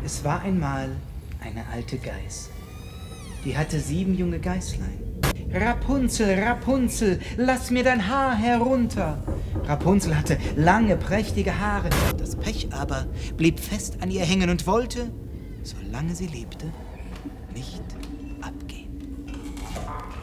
Es war einmal eine alte Geiß. Die hatte 7 junge Geißlein. Rapunzel, Rapunzel, lass mir dein Haar herunter. Rapunzel hatte lange, prächtige Haare. Das Pech aber blieb fest an ihr hängen und wollte, solange sie lebte, nicht abgehen.